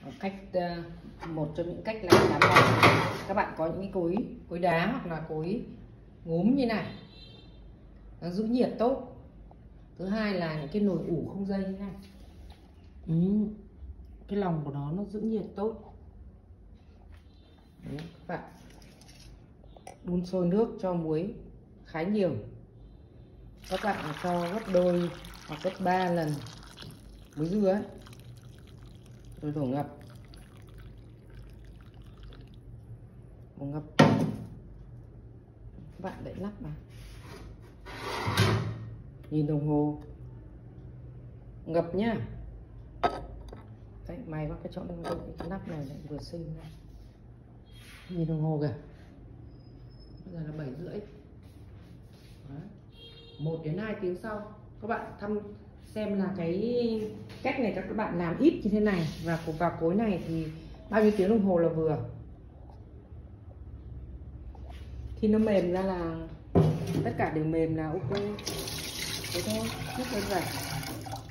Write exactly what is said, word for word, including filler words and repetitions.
Cách một trong những cách làm đá bóng, các bạn có những cái cối cối đá hoặc là cối ngốm như này, nó giữ nhiệt tốt. Thứ hai là những cái nồi ủ không dây như này, ừ. Cái lòng của nó nó giữ nhiệt tốt. Đấy, các bạn đun sôi nước cho muối khá nhiều, các bạn cho gấp đôi hoặc gấp ba lần muối dưa ấy, rồi đổ ngập. Đổ ngập, các bạn đậy nắp vào, nhìn đồng hồ, ngập nhá. Đấy, may quá cái chỗ cái nắp này lại vừa xinh này. Nhìn đồng hồ kìa, bây giờ là bảy rưỡi. Một đến hai tiếng sau các bạn thăm xem là cái cách này các bạn làm ít như thế này và vào cối này thì bao nhiêu tiếng đồng hồ là vừa. Khi nó mềm ra là tất cả đều mềm là ok. Thế thôi, rất đơn giản.